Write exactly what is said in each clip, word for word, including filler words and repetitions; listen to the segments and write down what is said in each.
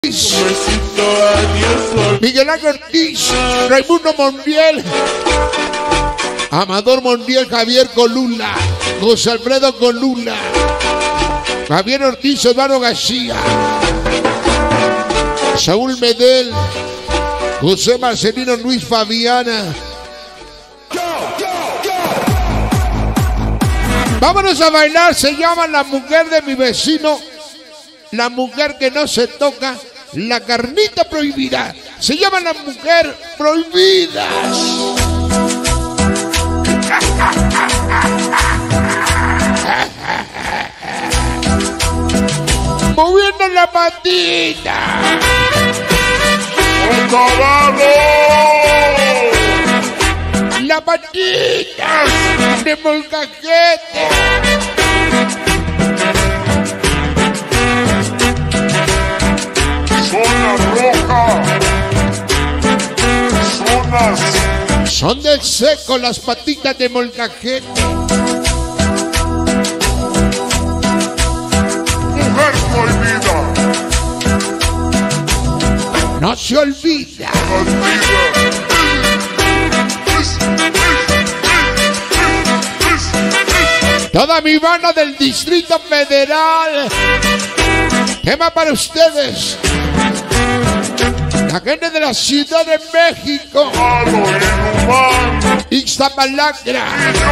Miguel Ángel Ortiz, Raimundo Montiel, Amador Montiel, Javier Colula, José Alfredo Colula, Javier Ortiz, Eduardo García, Saúl Medel, José Marcelino, Luis Fabiana. Vámonos a bailar, se llama La Mujer de mi Vecino, la mujer que no se toca, la carnita prohibida. Se llama La Mujer Prohibida. Moviendo la patita. La patita de molcajete. Zona roja. Zonas. Son del seco las patitas de molcajete. Mujer prohibida. No se olvida. Toda mi banda del Distrito Federal. Tema para ustedes. La gente de la Ciudad de México. Ixtapalacra.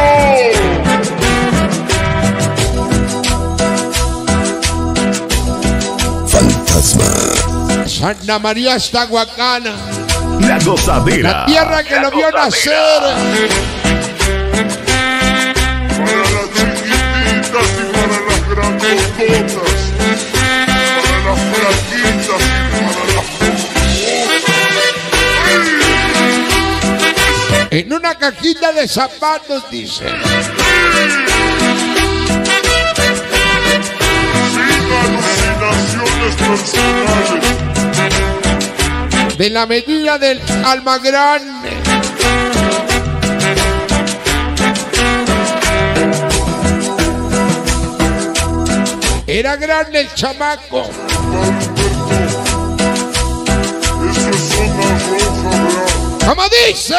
Fantasma. Santa María Estahuacana. La Gozadera. La tierra que La lo vio Gozadera. nacer. Para las chiquititas y para las grandototas. Para las flaquitas y para las famosas. En una cajita de zapatos, dice. Sin alucinaciones personales. De la medida del alma grande. Era grande el chamaco. Eso es zona roja, ¿verdad? ¡Como dice!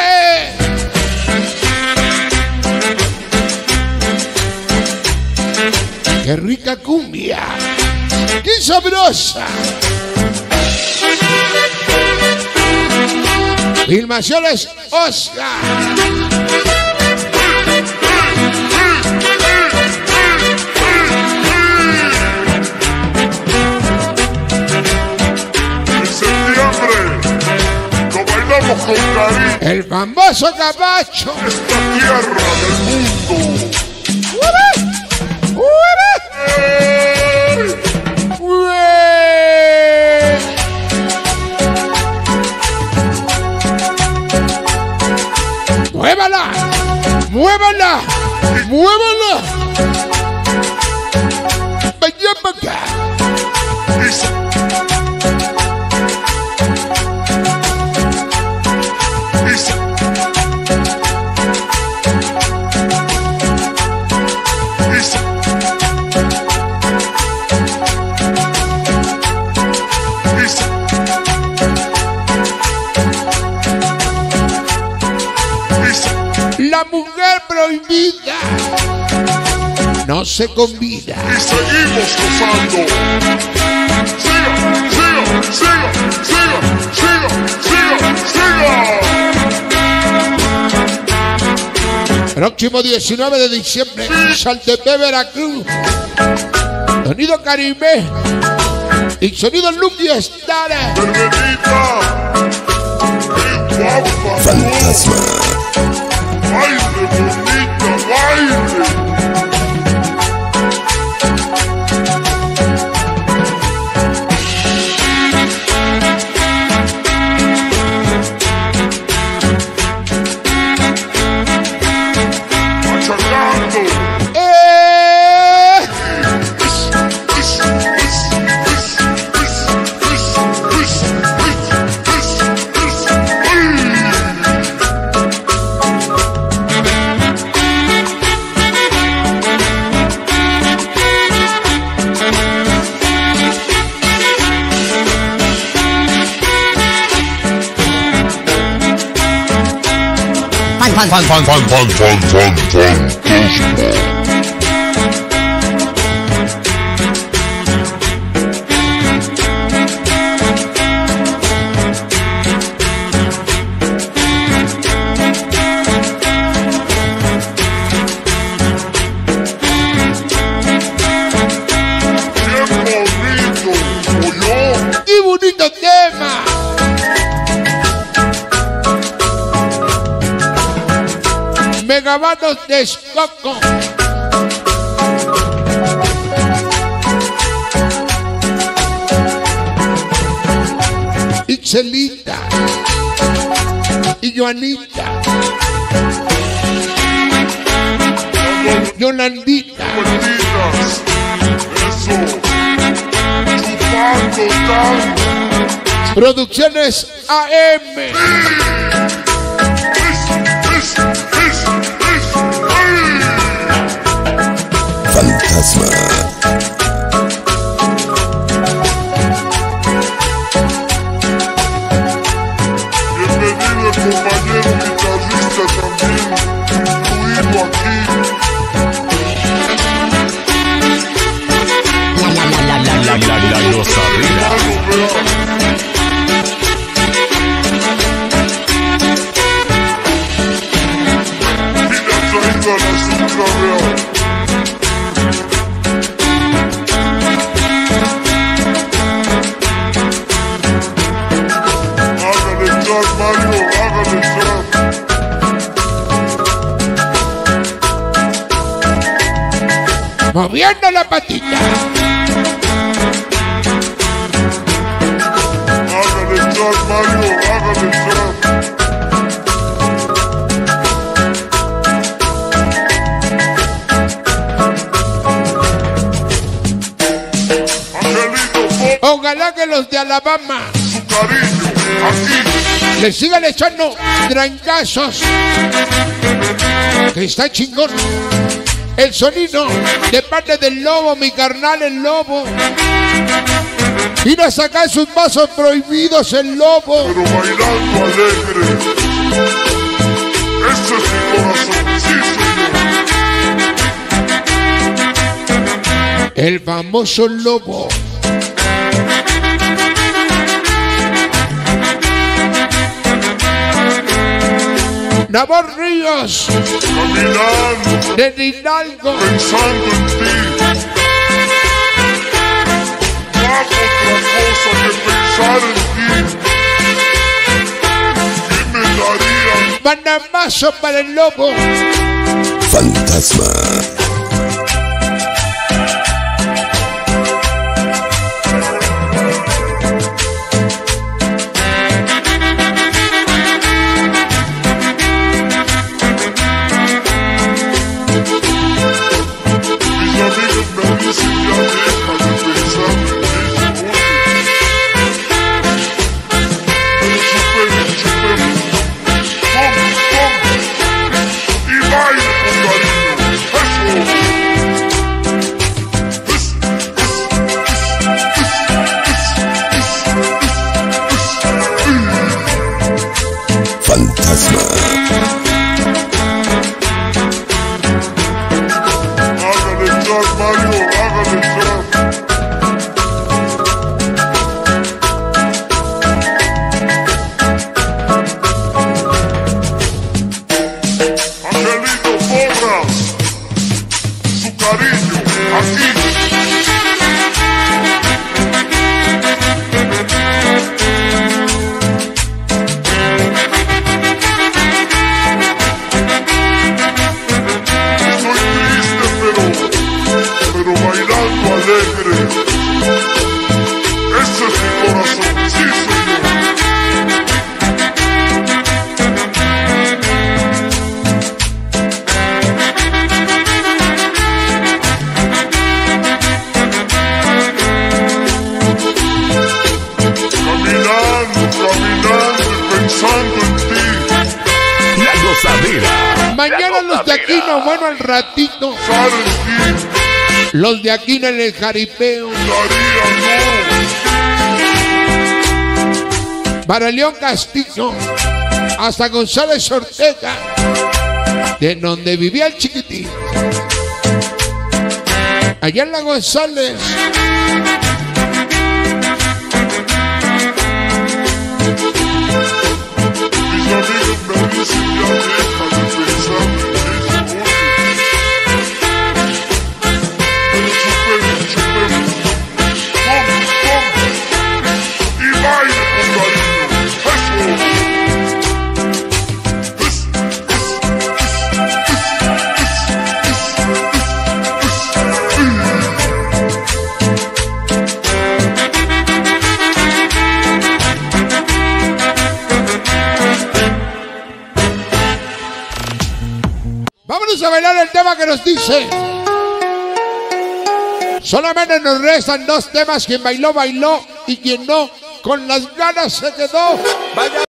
¡Qué rica cumbia! ¡Qué sabrosa! Filmaciones Oscar. En septiembre lo bailamos con cariño. El famoso cabacho. Esta tierra del mundo. ¡Muévala! ¡Muévala! ¡Muévala! ¡Vaya para acá! La mujer prohibida no se convida. Y seguimos gozando. Siga, siga, siga, siga, siga, siga, siga. Próximo diecinueve de diciembre, Saltepé, Veracruz. Sonido Caribe y sonido Lucky Star. Verbenita. Qué guapa. Fantasma. Baile, bonita, baile. Machacando. ¡Eh! fan, fan, fan, fan, fan, fan, fan, fantasma. Tema. Megabatos de Escoco. Ixelita y Joanita, Yolandita. Eso. Chupando tanto. Producciones A M. Fantasma. Bienvenido el compañero guitarrista también, incluido aquí. La, la, la, la, la, la, la, la gozadera. Moviendo la patita. Hágale entrar, Mario, hágale entrar. Angelito, Ojalá que los de Alabama, su cariño, aquí. le sigan echando trancazos. Que está chingón. El sonido de parte del lobo, mi carnal el lobo. Vino a sacar sus pasos prohibidos el lobo. Pero bailando alegre. Ese es mi corazón, sí señor. El famoso lobo. Nabor Ríos, Caminando, de Hidalgo. pensando en ti. No hago otra cosa que pensar en ti. ¿Qué me darían? Banamazo para el lobo. Fantasma. Fantasma. Hágale entrar, Mario, hágale entrar. Angelito Porras, su cariño, aquí. Pero bailando alegre. Ese es mi corazón, sí señor. Caminando, caminando, pensando en ti. La gozadera. Mañana los de aquí no, bueno, al ratito. Pensar en ti. Los de aquí en el jaripeo. Daría no. Para León Castillo. Hasta González Ortega. de donde vivía el chiquitín. Allá en la González. Mis amigos me dicen ya deja de pensar en ese bote. Pero chupemos, chupemos. Tome, tome. Y baile con cariño. Eso. Es, es, es, Vámonos a bailar el tema que nos dice. Solamente nos restan dos temas. Quien bailó, bailó. Y quien no, con las ganas se quedó. Vaya.